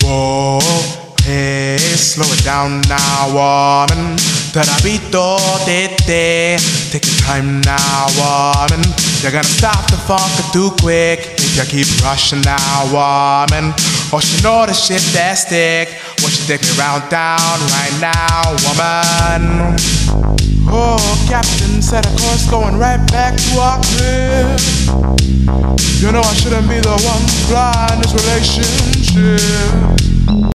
Whoa, hey, slow it down now, woman. Tarabito, tete. Take your time now, woman. You're gonna stop the funk too quick if you keep rushing now, woman. Oh, she know the shit that stick. Won't you take me round town right now, woman? Oh, Captain set a course going right back to our crib. You know I shouldn't be the one to fly in this relationship.